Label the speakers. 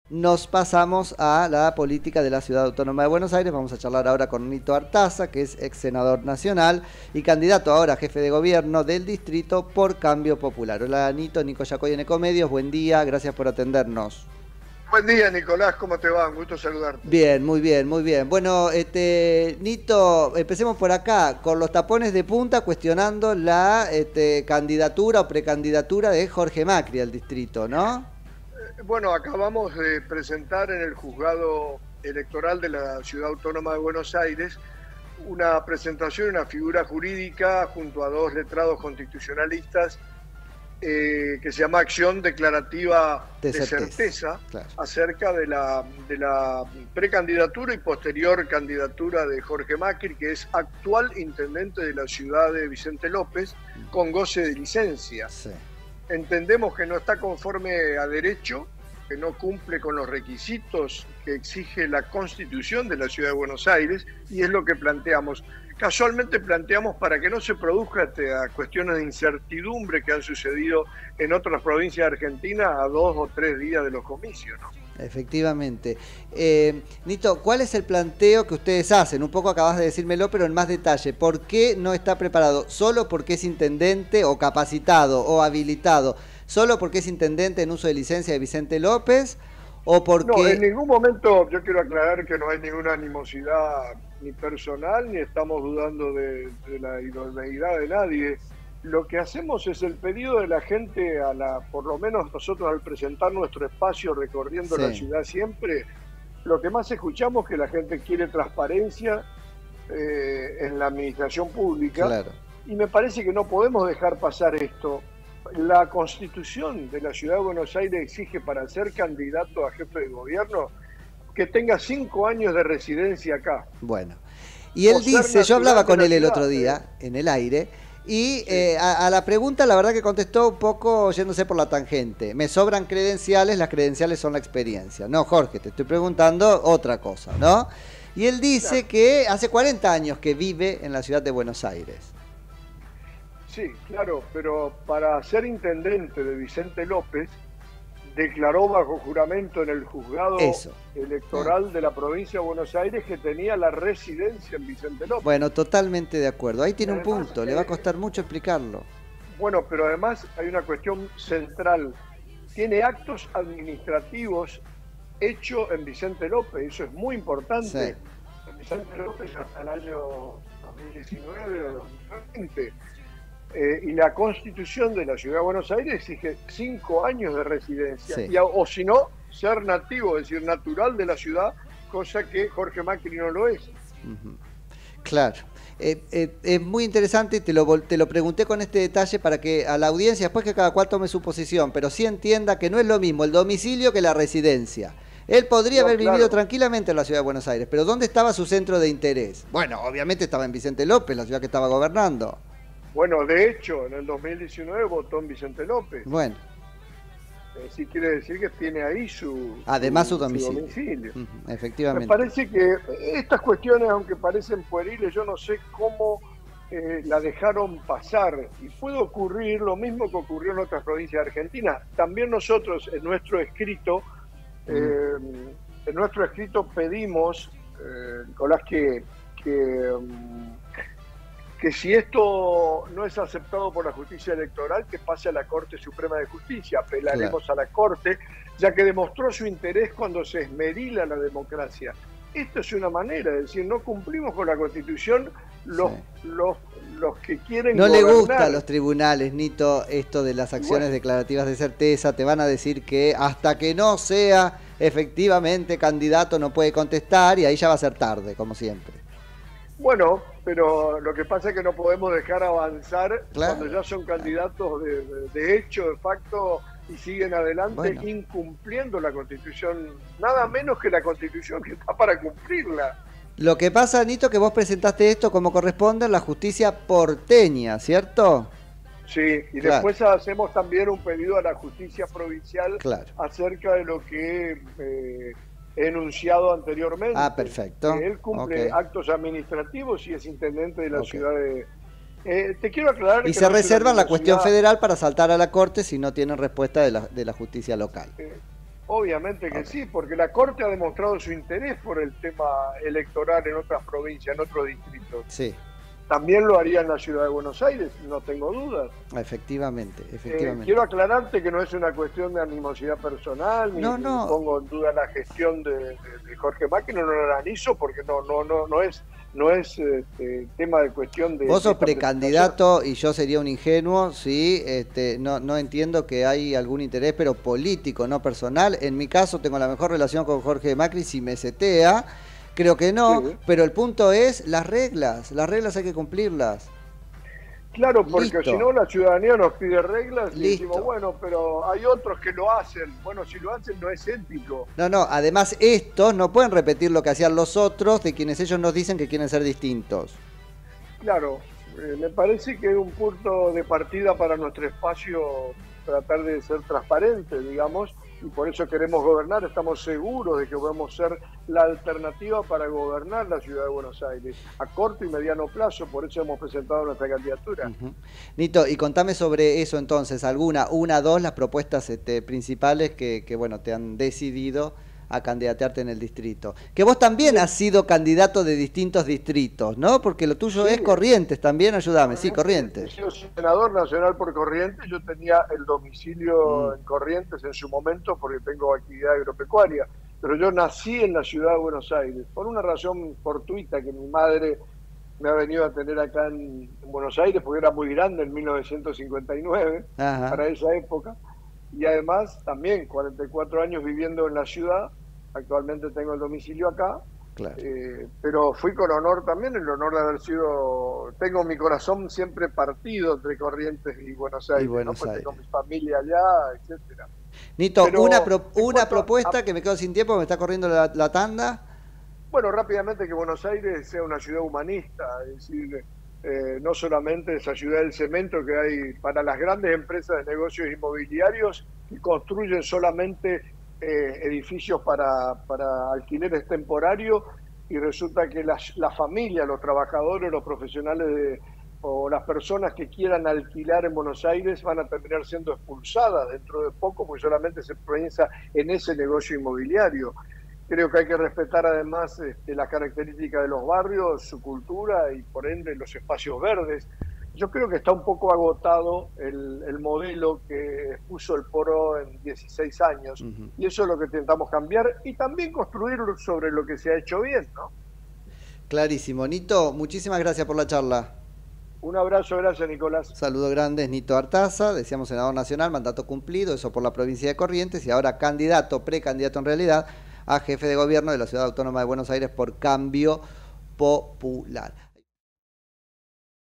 Speaker 1: Nos pasamos a la política de la Ciudad Autónoma de Buenos Aires. Vamos a charlar ahora con Nito Artaza, que es ex senador nacional y candidato ahora a jefe de gobierno del distrito por Cambio Popular. Hola Nito, Nico Yacoy en Ecomedios, buen día, gracias por atendernos.
Speaker 2: Buen día, Nicolás, ¿cómo te va? Un gusto saludarte.
Speaker 1: Bien, muy bien, muy bien. Bueno, Nito, empecemos por acá, con los tapones de punta cuestionando la candidatura o precandidatura de Jorge Macri al distrito, ¿no?
Speaker 2: Bueno, acabamos de presentar en el juzgado electoral de la Ciudad Autónoma de Buenos Aires una presentación, una figura jurídica junto a dos letrados constitucionalistas que se llama Acción Declarativa de Certeza, claro, acerca de la precandidatura y posterior candidatura de Jorge Macri, que es actual intendente de la ciudad de Vicente López, con goce de licencia. Sí. Entendemos que no está conforme a derecho, que no cumple con los requisitos que exige la Constitución de la Ciudad de Buenos Aires, y es lo que planteamos. Casualmente planteamos para que no se produzca cuestiones de incertidumbre que han sucedido en otras provincias de Argentina a 2 o 3 días de los comicios, ¿no?
Speaker 1: Efectivamente. Nito, ¿cuál es el planteo que ustedes hacen? Un poco acabas de decírmelo, pero en más detalle. ¿Por qué no está preparado? ¿Solo porque es intendente o capacitado o habilitado? ¿Solo porque es intendente en uso de licencia de Vicente López? ¿O porque...?
Speaker 2: No, en ningún momento yo quiero aclarar que no hay ninguna animosidad ni personal, ni estamos dudando de la idoneidad de nadie. Lo que hacemos es el pedido de la gente, por lo menos nosotros al presentar nuestro espacio recorriendo la ciudad siempre, lo que más escuchamos es que la gente quiere transparencia en la administración pública. Claro. Y me parece que no podemos dejar pasar esto. La Constitución de la Ciudad de Buenos Aires exige para ser candidato a jefe de gobierno que tenga 5 años de residencia acá.
Speaker 1: Bueno, y él dice, yo hablaba con él el otro día en el aire, y a la pregunta la verdad que contestó un poco yéndose por la tangente. Me sobran credenciales, las credenciales son la experiencia. No, Jorge, te estoy preguntando otra cosa, ¿no? Y él dice que hace 40 años que vive en la ciudad de Buenos Aires.
Speaker 2: Sí, claro, pero para ser intendente de Vicente López, declaró bajo juramento en el juzgado electoral de la provincia de Buenos Aires que tenía la residencia en Vicente López.
Speaker 1: Bueno, totalmente de acuerdo. Ahí tiene un punto, le va a costar mucho explicarlo.
Speaker 2: Bueno, pero además hay una cuestión central. Tiene actos administrativos hechos en Vicente López, eso es muy importante. Sí. En Vicente López hasta el año 2019 o 2020. Y la Constitución de la Ciudad de Buenos Aires exige 5 años de residencia, o si no, ser nativo, es decir, natural de la ciudad, cosa que Jorge Macri no lo es.
Speaker 1: Claro, es muy interesante y te lo pregunté con este detalle para que a la audiencia, después que cada cual tome su posición, pero sí entienda que no es lo mismo el domicilio que la residencia. Él podría haber vivido tranquilamente en la Ciudad de Buenos Aires, pero ¿dónde estaba su centro de interés? Bueno, obviamente estaba en Vicente López, la ciudad que estaba gobernando.
Speaker 2: Bueno, de hecho, en el 2019 votó en Vicente López.
Speaker 1: Bueno.
Speaker 2: Sí quiere decir que tiene ahí su domicilio.
Speaker 1: Efectivamente.
Speaker 2: Me parece que estas cuestiones, aunque parecen pueriles, yo no sé cómo la dejaron pasar. Y puede ocurrir lo mismo que ocurrió en otras provincias de Argentina. También nosotros en nuestro escrito, pedimos, Nicolás, que si esto no es aceptado por la justicia electoral, que pase a la Corte Suprema de Justicia. Apelaremos a la Corte, ya que demostró su interés cuando se esmerila la democracia. Esto es una manera de decir, no cumplimos con la Constitución, los que quieren
Speaker 1: no
Speaker 2: gobernar.
Speaker 1: Le gusta a los tribunales, Nito, esto de las acciones declarativas de certeza. Te van a decir que hasta que no sea efectivamente candidato no puede contestar y ahí ya va a ser tarde, como siempre.
Speaker 2: Bueno, pero lo que pasa es que no podemos dejar avanzar cuando ya son candidatos de hecho, de facto, y siguen adelante incumpliendo la Constitución, nada menos que la Constitución que está para cumplirla.
Speaker 1: Lo que pasa, Nito, que vos presentaste esto como corresponde en la justicia porteña, ¿cierto?
Speaker 2: Sí, y después hacemos también un pedido a la justicia provincial acerca de lo que he enunciado anteriormente.
Speaker 1: Ah, perfecto.
Speaker 2: Que él cumple actos administrativos y es intendente de la ciudad de... te quiero aclarar
Speaker 1: y que se reservan la cuestión federal para saltar a la Corte si no tienen respuesta de la justicia local.
Speaker 2: Obviamente que sí, porque la Corte ha demostrado su interés por el tema electoral en otras provincias, en otros distritos.
Speaker 1: Sí.
Speaker 2: También lo haría en la ciudad de Buenos Aires, no tengo dudas.
Speaker 1: Efectivamente, efectivamente.
Speaker 2: Quiero aclararte que no es una cuestión de animosidad personal, ni pongo en duda la gestión de Jorge Macri, no lo analizo porque no es tema de cuestión de...
Speaker 1: Vos sos precandidato y yo sería un ingenuo, sí, no entiendo que hay algún interés, pero político, no personal. En mi caso tengo la mejor relación con Jorge Macri, si me setea. Creo que no, sí. Pero el punto es las reglas hay que cumplirlas.
Speaker 2: Claro, porque si no la ciudadanía nos pide reglas y decimos, bueno, pero hay otros que lo hacen. Bueno, si lo hacen no es ético.
Speaker 1: No, además estos no pueden repetir lo que hacían los otros, de quienes ellos nos dicen que quieren ser distintos.
Speaker 2: Claro, me parece que es un punto de partida para nuestro espacio tratar de ser transparente, digamos, y por eso queremos gobernar, estamos seguros de que podemos ser la alternativa para gobernar la ciudad de Buenos Aires a corto y mediano plazo, por eso hemos presentado nuestra candidatura.
Speaker 1: Nito, y contame sobre eso entonces, dos, las propuestas principales que bueno, te han decidido a candidatearte en el distrito. Que vos también has sido candidato de distintos distritos, ¿no? Porque lo tuyo es Corrientes también, ayúdame, sí, Corrientes.
Speaker 2: Yo soy senador nacional por Corrientes, yo tenía el domicilio en Corrientes en su momento porque tengo actividad agropecuaria, pero yo nací en la ciudad de Buenos Aires, por una razón fortuita que mi madre me ha venido a tener acá en Buenos Aires, porque era muy grande en 1959, para esa época. Y además también 44 años viviendo en la ciudad, actualmente tengo el domicilio acá, claro. Pero fui con honor también, el honor de haber sido, tengo mi corazón siempre partido entre Corrientes y Buenos Aires, tengo mi familia allá, etcétera.
Speaker 1: Nito, pero, una propuesta que me quedo sin tiempo, me está corriendo la tanda.
Speaker 2: Bueno, rápidamente que Buenos Aires sea una ciudad humanista, es decir, no solamente esa ciudad del cemento que hay para las grandes empresas de negocios inmobiliarios que construyen solamente edificios para alquileres temporarios y resulta que la familia, los trabajadores, los profesionales o las personas que quieran alquilar en Buenos Aires van a terminar siendo expulsadas dentro de poco porque solamente se piensa en ese negocio inmobiliario. Creo que hay que respetar además las características de los barrios, su cultura y por ende los espacios verdes. Yo creo que está un poco agotado el modelo que puso el PRO en 16 años y eso es lo que intentamos cambiar y también construir sobre lo que se ha hecho bien, ¿no?
Speaker 1: Clarísimo. Nito, muchísimas gracias por la charla.
Speaker 2: Un abrazo, gracias Nicolás.
Speaker 1: Saludo grande, es Nito Artaza, decíamos senador nacional, mandato cumplido, eso por la provincia de Corrientes y ahora precandidato en realidad, a jefe de gobierno de la Ciudad Autónoma de Buenos Aires por Cambio Popular.